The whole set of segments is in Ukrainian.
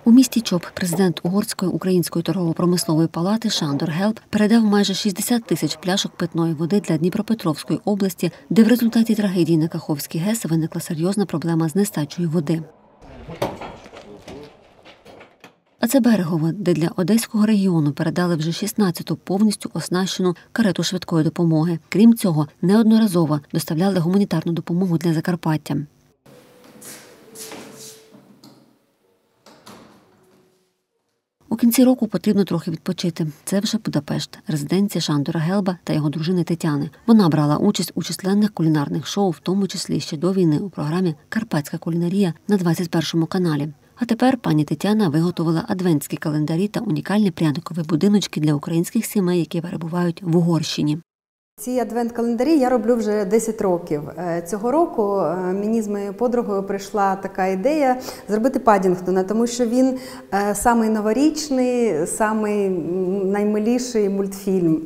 У місті Чоп президент Угорської української торгово-промислової палати Шандор Гелб передав майже 60 тисяч пляшок питної води для Дніпропетровської області, де в результаті трагедії на Каховській ГЕС виникла серйозна проблема з нестачею води. А це Берегово, де для Одеського регіону передали вже 16-ту повністю оснащену карету швидкої допомоги. Крім цього, неодноразово доставляли гуманітарну допомогу для Закарпаття. У кінці року потрібно трохи відпочити. Це вже Будапешт, резиденція Шандора Гелба та його дружини Тетяни. Вона брала участь у численних кулінарних шоу, в тому числі ще до війни у програмі «Карпатська кулінарія» на 21 каналі. А тепер пані Тетяна виготовила адвентські календарі та унікальні пряникові будиночки для українських сімей, які перебувають в Угорщині. Ці адвент-календарі я роблю вже 10 років. Цього року мені з моєю подругою прийшла така ідея зробити Паддінгтона, тому що він самий новорічний, самий наймиліший мультфільм,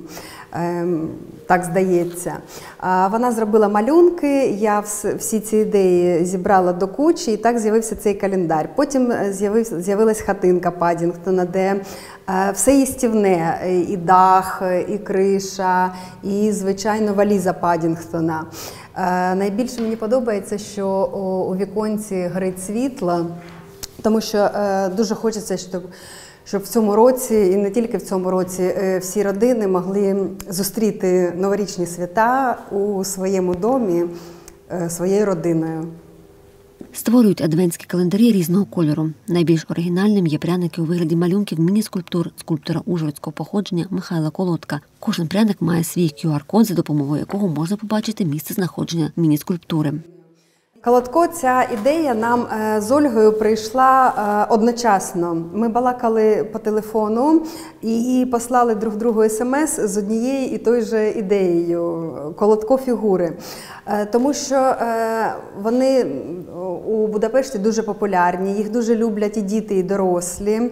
так здається. Вона зробила малюнки, я всі ці ідеї зібрала до кучі, і так з'явився цей календар. Потім з'явилась хатинка Паддінгтона, де все їстівне, і дах, і криша, і, звичайно, валіза Паддінгтона. Найбільше мені подобається, що у віконці горить світло, тому що дуже хочеться, щоб в цьому році, і не тільки в цьому році, всі родини могли зустріти новорічні свята у своєму домі, своєю родиною. Створюють адвентські календарі різного кольору. Найбільш оригінальним є пряники у вигляді малюнків міні-скульптур скульптора ужгородського походження Михайла Колодка. Кожен пряник має свій QR-код, за допомогою якого можна побачити місце знаходження міні-скульптури. Колодко, ця ідея нам з Ольгою прийшла одночасно. Ми балакали по телефону і послали друг другу смс з однією і тою же ідеєю – Колодко фігури. Тому що вони у Будапешті дуже популярні, їх дуже люблять і діти, і дорослі.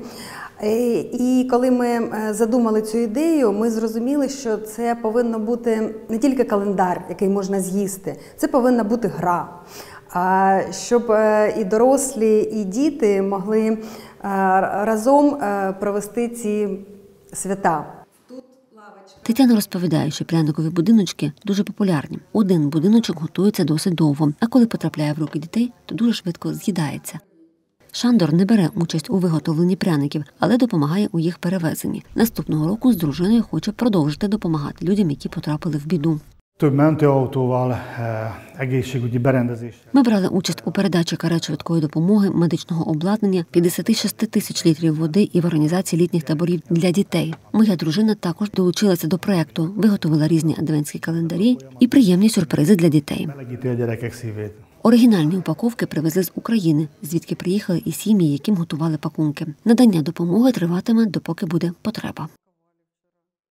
І коли ми задумали цю ідею, ми зрозуміли, що це повинно бути не тільки календар, який можна з'їсти, це повинна бути гра. Щоб і дорослі, і діти могли разом провести ці свята. Тетяна розповідає, що пряникові будиночки дуже популярні. Один будиночок готується досить довго, а коли потрапляє в руки дітей, то дуже швидко з'їдається. Шандор не бере участь у виготовленні пряників, але допомагає у їх перевезенні. Наступного року з дружиною хоче продовжити допомагати людям, які потрапили в біду. Ми брали участь у передачі карет швидкої допомоги, медичного обладнання, 56 тисяч літрів води і в організації літніх таборів для дітей. Моя дружина також долучилася до проєкту, виготовила різні адвентські календарі і приємні сюрпризи для дітей. Оригінальні упаковки привезли з України, звідки приїхали і сім'ї, яким готували пакунки. Надання допомоги триватиме, допоки буде потреба.